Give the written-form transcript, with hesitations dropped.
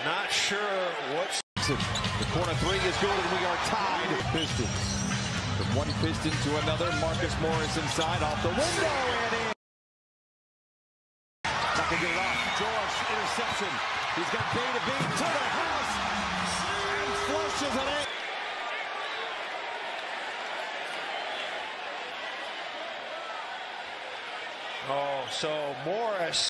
Not sure what's... The corner three is good, and we are tied. Pistons. From one Piston to another, Marcus Morris inside, off the window, and in. Not gonna get it off. George, interception. He's got B to the house, and flushes it in. Oh, so Morris